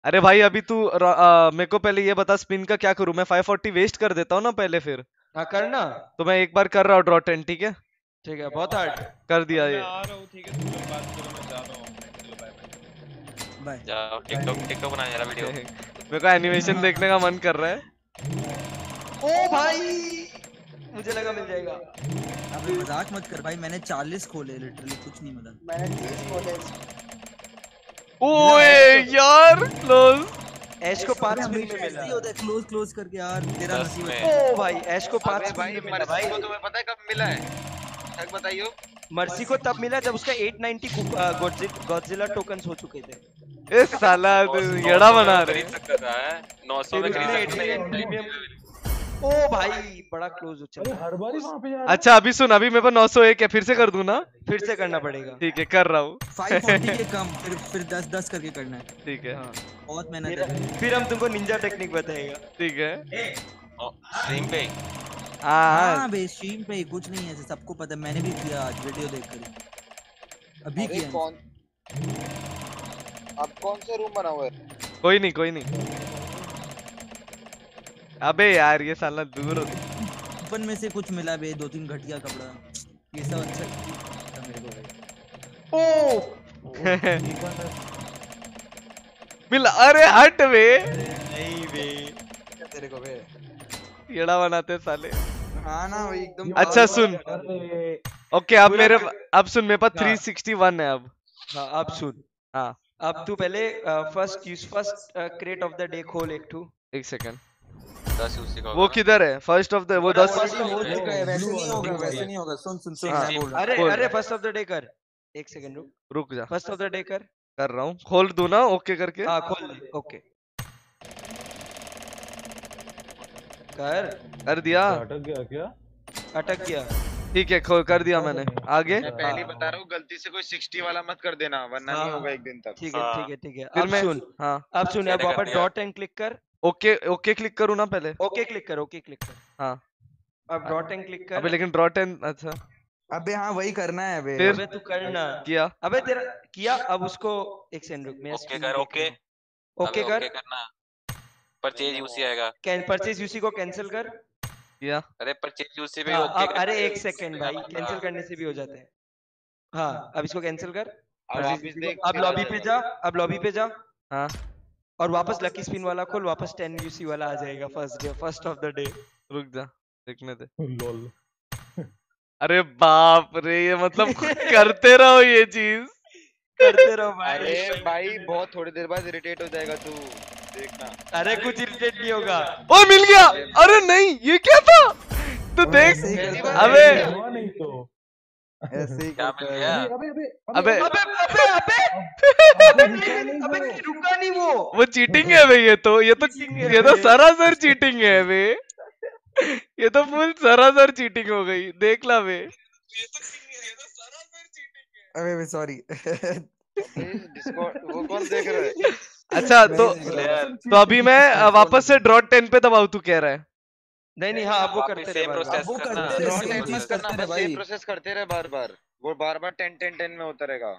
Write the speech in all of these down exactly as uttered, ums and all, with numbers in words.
अरे भाई अभी तू मेरे को पहले ये बता स्पिन का क्या करूं मैं? फाइव फोर्टी वेस्ट कर देता हूँ ना पहले, फिर हाँ करना। तो मैं एक बार कर रहा हूँ ड्रॉ टेन, ठीक है? ठीक है बहुत हार्ड कर दिया मैं ये। आ रहा हूँ, ठीक है तुम लोग बात करो, मैं जा रहा हूँ। चलो बाय बाय बाय। जाओ टिकटॉक टिकटॉक बनाने जरा वीडियो। मेरे को एनिमेशन देखने का मन कर रहा है। ओ भाई मुझे लगा मिल जाएगा। अबे मजाक मत कर भाई, मैंने चालीस खोले लिटरली, कुछ नहीं मिला। मैंने तीस खोले। ओए यार क्लोज। ऐश को पांच स्पिन में ऐसे मिला। ही होता है क्लोज क्लोज करके यार, तेरा दस नसीब में। अच्छा। ओ भाई ऐश को पांच अबे स्पिन भाई में मिला मर्सी भाई। को तुम्हें पता है कब मिला है? तक बताइयो। मर्सी को तब मिला जब उसका आठ सौ नब्बे गॉडजिला टोकन्स हो चुके थे। ए साला तू येड़ा बना रहे। खरीद सकता था है नौ सौ में फिर खरीद उसने सकता प्रीमियम था। ओ भाई बड़ा क्लोज हो अरे चला। हर बार ही वहां पे जा रहा अच्छा अभी सुन, अभी मेरे पास नौ सौ एक है, फिर से कर दूं ना? फिर से करना पड़ेगा। ठीक है कर रहा हूँ। फाइव फोर्टी के कम, फिर फिर दस दस करके करना है। ठीक है हाँ बहुत मेहनत फिर, है। फिर हम तुमको निंजा टेक्निक बताएगा। ठीक है। स्ट्रीम पे हाँ हाँ बे स्ट्रीम पे ही, कुछ नहीं है ऐसे, सबको पता है, मैंने भी किया आज वीडियो देखकर अभी अरे किया। कौन अब कौन सा रूम बना हुआ है? कोई नहीं कोई नहीं। अबे यार ये साला दूर हो। ओपन में से कुछ मिला बे, दो तीन घटिया कपड़ा, ये सब अच्छा था मेरे को भाई। ओ मिला। अरे हट बे, नहीं बे तेरे को बे। येड़ा बनाते साले। हाँ ना वही एकदम। अच्छा सुन, अरे ओके अब मेरे अब सुन मेरे पास थ्री सिक्सटी वन है अब। हाँ अब सुन। हाँ अब तू पहले first use first crate of the day खोल एक टू। एक सेकंड। दस उसी का वो होगा किधर है? फर्स्ट ऑफ द वो दस। फर्स्ट हो ऑफ चुका है, वैसे blue नहीं वाला, होगा blue वैसे वाला। नहीं होगा। सुन सुन सुन हाँ, मैं बोल रहा अरे बोल। अरे फर्स्ट ऑफ द डे कर। एक सेकंड रुक। रुक जा, फर्स्ट ऑफ द डे कर। कर रहा हूँ। खोल दूं ना ओके करके? हाँ खोल दे ओके कर। कर दिया। अटक गया क्या? अटक गया। ठीक है खोल कर दिया मैंने। आगे मैं पहले ही बता रहा हूँ गलती से कोई सिक्सटी वाला मत कर देना वरना हाँ, नहीं होगा एक दिन तक। ठीक है हाँ। ठीक है ठीक है। फिर अब मैं सुन हाँ अब सुन अब मैंने कर वापस दिया। डॉट एंड क्लिक कर। ओके ओके क्लिक करूँ ना पहले? ओके क्लिक कर ओके क्लिक कर। हाँ अब डॉट एंड क्लिक कर। अबे लेकिन ड्रॉ टेन। अच्छा अबे हाँ वही करना है अबे। फिर अबे तू करना। किया। अबे तेरा किया। अब उसको एक सेकंड रुक। मेरा ओके screen कर देख ओके रहा हूँ। ओके अबे कर। ओके करना परचेज यूसी आएगा। परचेज यूसी को कैंसिल कर। किया। अरे परचेज यूसी पे हाँ ओके अब अरे एक सेकंड भाई, कैंसिल करने से भी हो जाता है। हाँ अब इसको कैंसिल कर। अब वापिस देख अब लॉबी पे जा। अब लॉबी पे जा हाँ और वापस लकी स्पिन वाला खोल। वापस टेन यूसी वाला आ जाएगा। First day first of the day. रुक जा देखने दे। लॉल अरे बाप रे, ये मतलब करते रहो ये चीज। करते रहो भाई। अरे भाई बहुत थोड़ी देर बाद इरिटेट हो जाएगा तू देखना। अरे कुछ इरिटेट नहीं होगा। ओ मिल गया। अरे नहीं ये क्या था? तू देख। ऐसे ही करता है। अबे हुआ नहीं तो ऐसे ही क्या करता मिल है। गया? अबे अबे अबे अबे अबे अबे अबे नहीं, अबे नहीं, रुका नहीं वो। वो चीटिंग है बे। ये तो ये तो ये तो सरासर चीटिंग है बे। ये तो फुल सरासर चीटिंग हो गई। देख ला बे। अबे सॉरी। डिस्कॉर्ड वो कौन देख रहा है? अच्छा तो मैं देख रहा तो अभी मैं अ, वापस से ड्रॉ टेन पे दबाऊ तू कह रहा है? नहीं नहीं हाँ अब वो वापस करते same रहे process वो बार-बार। करना। करते रहे, ड्रॉ same टेन चीज मत करना करते रहे बस भाई। सेम प्रोसेस करते रहे बार बार। वो बार बार टेन टेन टेन में होता रहेगा।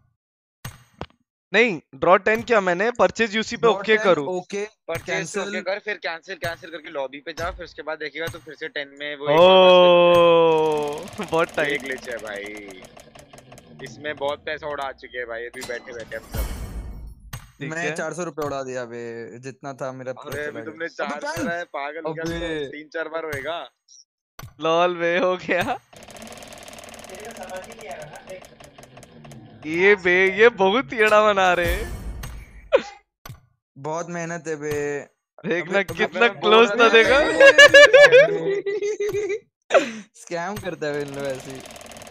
नहीं ड्रॉ टेन क्या मैंने परचेज यूसी पे ओके करूँ? ओके परचेज से ओके कैंसिल। कर फिर कैंसिल कैंसिल करके लॉबी पे जा फिर उसके बाद देखेगा तो फिर से टेन में वो एक और बस spin हो ओ बहुत जाएगा। ये टाइट। ग्लिच है भाई। इसमें बहुत पैसा उड़ा चुके हैं भाई अभी बैठे बैठे हम सब। ठीक मैं है। चार सौ रुपए उड़ा दिया अबे, जितना था मेरा पूरा अरे चला अभी गया। तुमने अबे चार पैन! करा है पागल हो गया तू अबे। तो तीन चार बार होएगा। लॉल बे हो गया। ये बे ये बहुत येड़ा बना रहे। बहुत मेहनत है बे। देखना अबे- कितना अबे क्लोज बोल था रहे देखा। स्कैम करता है इन लोग ऐसे ही।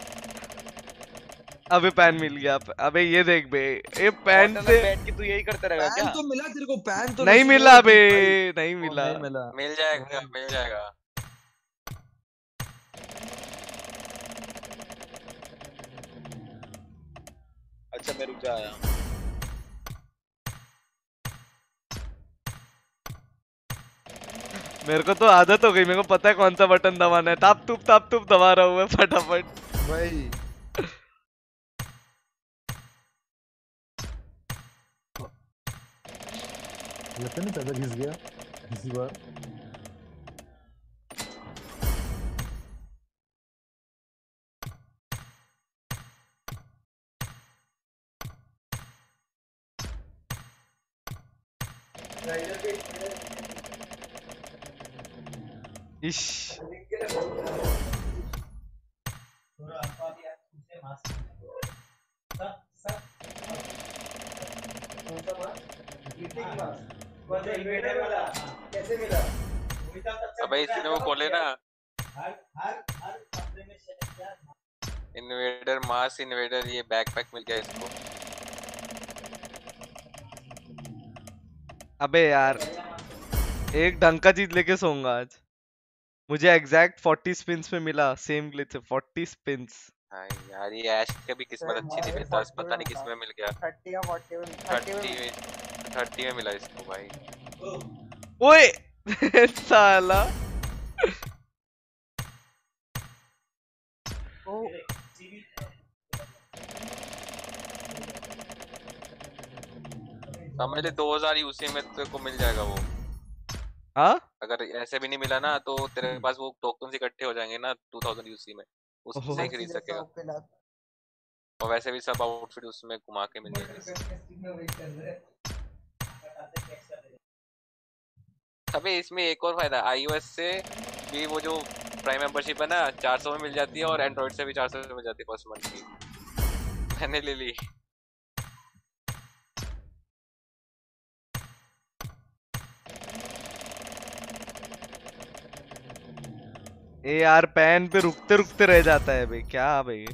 अबे पैन मिल गया। अबे ये देख बे, ये पैन होटल से में बैठ के तू यही करता रहेगा पैन क्या? तो मिला तेरे को, पैन तो नहीं नसीब मिला है बे, भाई। नहीं ओ, मिला। नहीं मिला। मिल जाएगा मिल जाएगा। अच्छा मैं रुक जा आया। मेरे को तो आदत हो गई, मेरे को पता है कौन सा बटन दबाना है। ताप तुप ताप तुप दबा रहा हूँ मैं फटाफट। भाई लगता नहीं पैसा घिस गया इसी बार। इश अबे इसने वो खोले ना इन्वेडर मास इन्वेडर, ये बैकपैक मिल गया इसको। अबे यार एक ढंग का चीज लेके सोऊंगा आज। मुझे एग्जैक्ट फोर्टी स्पिन्स में मिला सेम ग्लिच से फोर्टी स्पिन्स। हाँ यार ये ऐश का भी किस्मत अच्छी थी, दस पता नहीं किसमें मिल गया। थर्टी या फोर्टी में थर्टी में थर्टी में मिला इसको भाई। ओए साला समझ ले दो हज़ार यूसी में तेरे को मिल जाएगा वो। हाँ अगर ऐसे भी नहीं मिला ना तो तेरे पास वो टोकन्स इकट्ठे हो जाएंगे ना टू थाउज़ेंड यूसी में, उससे ही खरीद सकेगा। और वैसे भी सब आउटफिट उसमें घुमा के मिल जाएंगे। अबे इसमें एक और फायदा, आईओएस से भी वो जो प्राइम मेंबरशिप है ना चार सौ में मिल जाती है, और एंड्रॉइड से भी चार सौ में मिल जाती है फर्स्ट मंथ की। मैंने ले ली। ए यार पैन पे रुकते रुकते रह जाता है भाई, क्या भाई।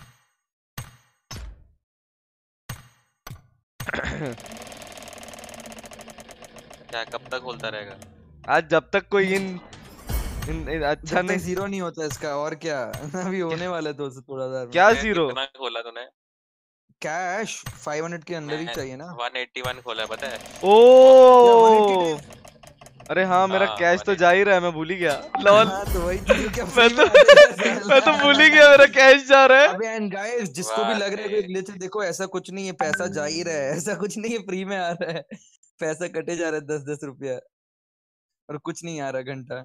क्या कब तक खोलता रहेगा? आज जब तक कोई इन, इन, इन अच्छा नहीं जीरो नहीं होता इसका, और क्या अभी होने वाला तो थोड़ा सा। क्या जीरो? कितना खोला तूने? कैश फाइव हंड्रेड के अंदर ही चाहिए ना। वन एटी वन खोला है पता है? ओ अरे हाँ मेरा हाँ, कैश तो जा ही रहा है, मैं भूल ही गया। लॉल हाँ, तो वही चीज़ क्या मैं तो मैं तो भूल ही गया मेरा कैश जा रहा है। अबे एंड गाइस जिसको भी लग रहा है कि ग्लिच, देखो ऐसा कुछ नहीं है, पैसा जा ही रहा है, ऐसा कुछ नहीं है फ्री में आ रहा है, पैसा कटे जा रहा है दस दस रुपया और कुछ नहीं आ रहा घंटा।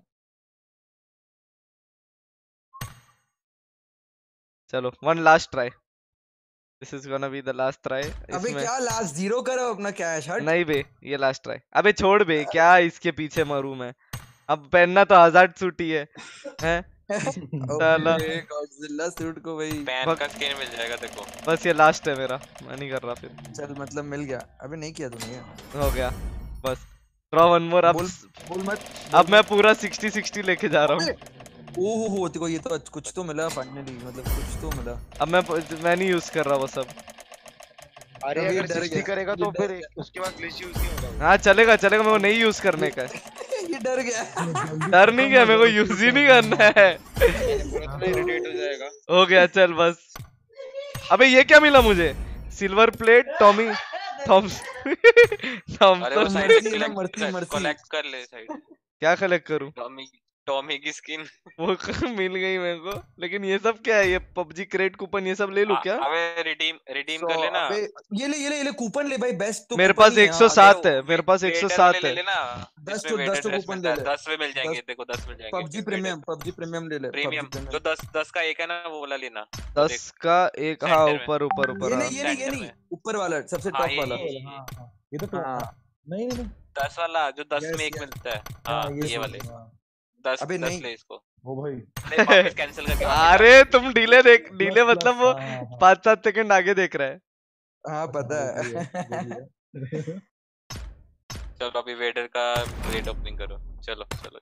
चलो one last try, this is gonna be the last try. अबे क्या लास्ट जीरो करो अपना कैश हट। नहीं बे ये लास्ट ट्राई। अबे छोड़ बे, क्या इसके पीछे मरूं मैं, अब पहनना तो आजाद सूट ही है हैं साला। गॉडजिला सूट को भाई पैन का स्किन मिल जाएगा देखो। बस ये लास्ट है मेरा, मैं नहीं कर रहा फिर। चल मतलब मिल गया। अबे नहीं किया तूने, हो गया बस। Draw one more. अब बोल, बोल मत। अब मैं पूरा सिक्सटी सिक्सटी लेके जा रहा हूँ। ओहो हो देखो ये तो कुछ तो मिला फाइनली, मतलब कुछ तो मिला। अब मैं मैं नहीं यूज कर रहा वो सब। अरे अगर सिक्सटी करेगा तो फिर उसके बाद ग्लिच यूज नहीं होगा। हाँ चलेगा चलेगा, मेरे को नहीं यूज करने का है। ये डर गया। डर नहीं गया, मेरे को यूज ही नहीं करना है। इरिटेट हो जाएगा। हो गया चल बस। अबे ये क्या मिला मुझे? सिल्वर प्लेट टॉमी थॉम्स अरे वो साइड से मर्सी कलेक्ट कर ले साइड। क्या कलेक्ट करूं? टॉमी टॉमी की स्किन वो मिल गई मेरे को, लेकिन ये सब क्या है? ये पबजी क्रेट कूपन ये सब ले लूं क्या? अबे रिडीम रिडीम कर लेना। ये ले ये ले ये ले कूपन ले भाई, बेस्ट तो मेरे पास एक सौ सात है, मेरे पास एक सौ सात है। ले लेना दस तो दस तो कूपन ले ले। दस में मिल जाएंगे देखो, दस मिल जाएंगे। पबजी प्रीमियम पबजी प्रीमियम ले ले। प्रीमियम जो दस दस का एक है ना वो वाला लेना। दस का एक, हाँ ऊपर ऊपर ऊपर। ये नहीं ये नहीं ये नहीं ऊपर वाला सबसे टॉप वाला। ये तो नहीं नहीं दस वाला जो दस में एक मिलता है। हाँ ये वाले दस अबे दस ले इसको। वो भाई वापस कैंसिल करके। अरे तुम डीले देख, डीले मतलब वो पाँच सात सेकंड आगे देख रहा है। हाँ पता है। चलो अभी वेडर का रेट ओपनिंग करो। चलो चलो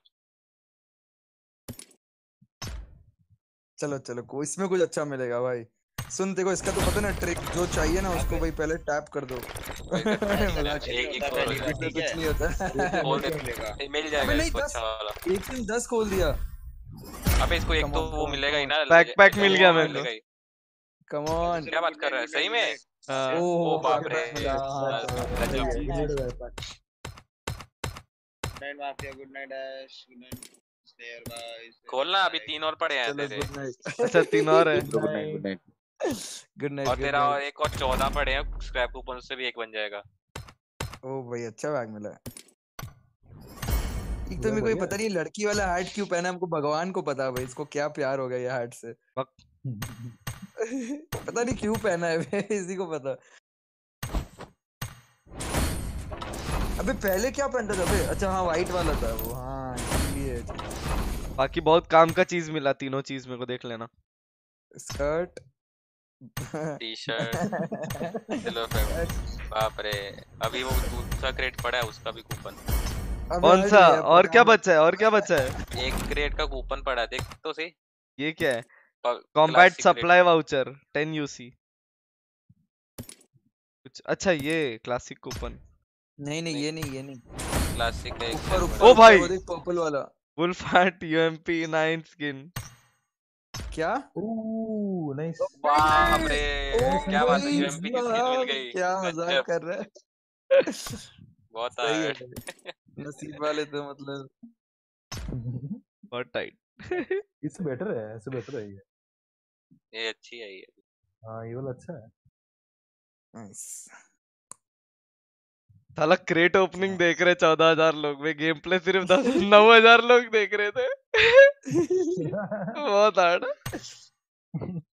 चलो चलो को इसमें कुछ अच्छा मिलेगा भाई। सुन देखो इसका तो पता ना ट्रिक, जो चाहिए ना उसको भाई पहले टैप कर दो। एक एक कुछ नहीं होता। खोल दे मिल जाएगा इसको अच्छा वाला। एक दिन दस खोल दिया। अबे इसको एक तो वो मिलेगा ही ना, पैक पैक मिल गया मेरे को। कम ऑन क्या बात कर रहा है सही में? ओह बाप रे। Night mafia, good night dash, good night stair bye. खोलना अभी तीन और पड़े हैं तेरे। अच्छा तीन और है। Good night good night good night. और तेरा और एक और चौदह पड़े हैं स्क्रैप कूपन, उससे भी एक बन जाएगा। ओ भाई अच्छा बैग मिला है। एक तो मेरे को ये पता नहीं लड़की वाला हार्ट क्यों पहना, हमको भगवान को पता भाई इसको क्या प्यार हो गया ये हार्ट से। पता नहीं क्यों पहना है भाई, इसी को पता। अबे पहले क्या पहनता था बे? अच्छा हाँ वाइट वाला था वो, हाँ इसलिए। बाकी बहुत काम का चीज मिला, तीनों चीज मेरे को देख लेना। स्कर्ट, टी शर्ट, बाप रे। अभी वो दूसरा क्रेट पड़ा है उसका भी कूपन। कौन सा? और क्या बचा है? और क्या बचा है? एक क्रेट का कूपन पड़ा है, देख तो सही। ये क्या है? Combat supply voucher ten UC कुछ। अच्छा ये क्लासिक कूपन। नहीं नहीं ये नहीं ये नहीं क्लासिक का एक ऊपर ऊपर ओ भाई पर्पल वाला wolf hat UMP nine skin. क्या? Oh nice. बाप रे क्या बात है, यूएमपी की स्किन मिल गई। क्या मजाक कर रहा है। बहुत सही है हार्ड। नसीब वाले तो मतलब बहुत टाइट। इससे बेटर है, इससे बेटर है ये। ये अच्छी है ये। हाँ ये वाला अच्छा है। नाइस। साला क्रेट ओपनिंग देख रहे चौदह हजार लोग, वे गेम प्ले सिर्फ दस नौ हजार लोग देख रहे थे। बहुत हार्ड।